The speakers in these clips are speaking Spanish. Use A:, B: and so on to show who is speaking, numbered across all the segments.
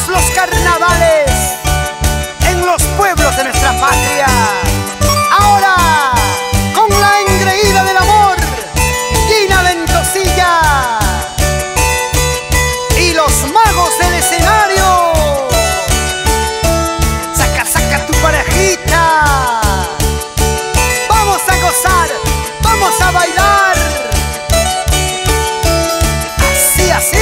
A: Celebramos los carnavales en los pueblos de nuestra patria. Ahora, con la engreída del amor, Gina Ventosilla y los magos del escenario. Saca, saca tu parejita. Vamos a gozar, vamos a bailar. Así, así.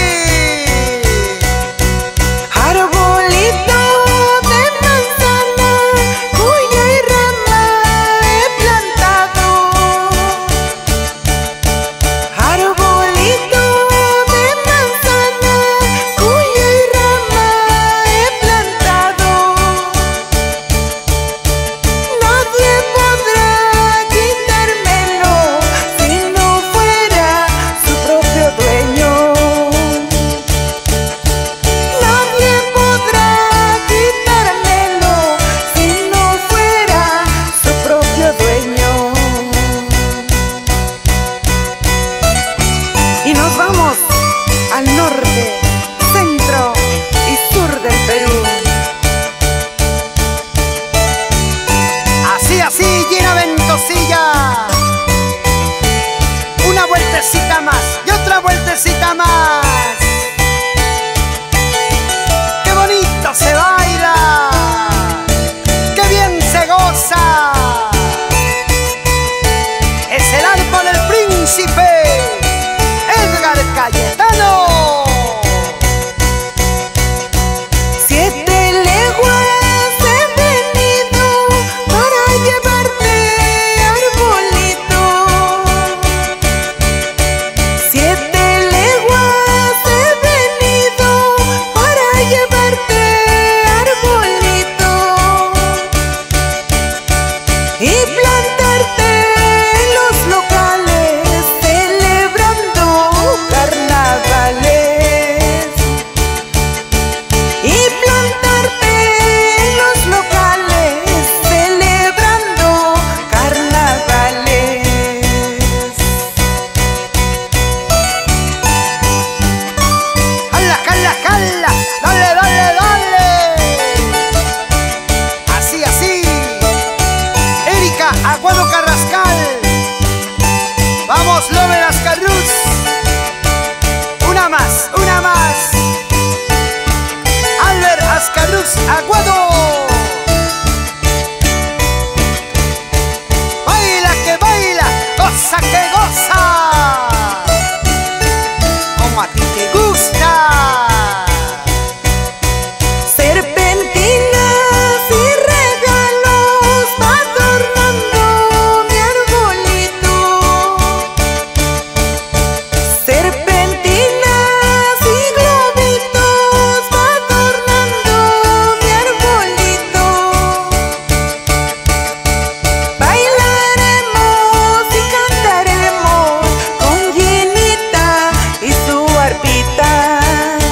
B: Y nos vamos al norte, centro y sur del Perú.
A: Así, así, Gina Ventosilla. Una vueltecita más y otra vueltecita más. ¡Qué bonito se baila! ¡Qué bien se goza! Es el arpa del príncipe Cayetano.
B: 7 leguas he venido para llevarte, arbolito. 7 leguas he venido para llevarte, arbolito, y plantarte en los locales celebrando carnavales, y plantarte en los locales celebrando carnavales.
A: ¡Jala, jala, jala! ¡Dale, dale, dale! Así, así. Erika Aguado Carrascal. Vamos, Lover Ascarruz. Una más, una más. Albert Ascarruz Aguado. Baila que baila, goza que goza. Como a ti te gusta.
B: Serpentinas y regalos adornando mi arbolito. Serpentinas y globitos adornando mi arbolito. Bailaremos y cantaremos con Ginita y su arpita.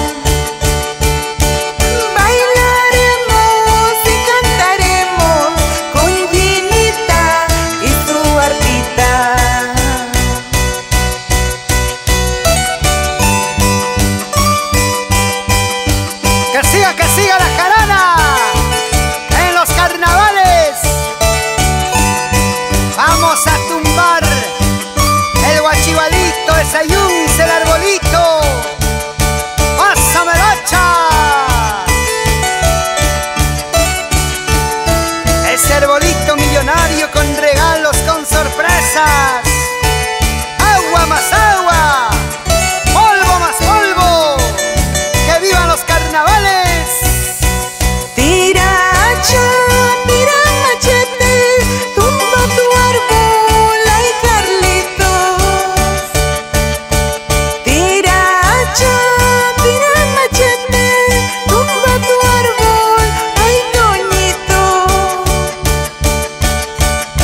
B: Bailaremos y cantaremos con Ginita y su arpita.
A: Que siga la jarana en los carnavales. Vamos a tumbar el guachibalito, el sayunce, el arbolito. ¡Pásame la hacha! Ese arbolito millonario con regalos, con sorpresas. Agua más agua, polvo más polvo. ¡Que vivan los carnavales!
B: Tira hacha, tira machete, tumba tu árbol, ay Carlitos. Tira hacha, tira machete, tumba tu árbol, ay Toñito.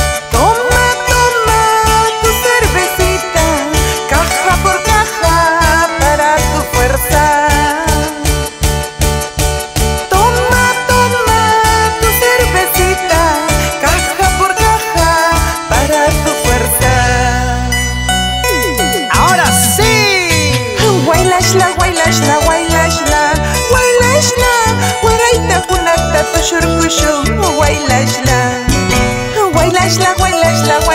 B: shurkushu, wailashla, wailashla, wailashla,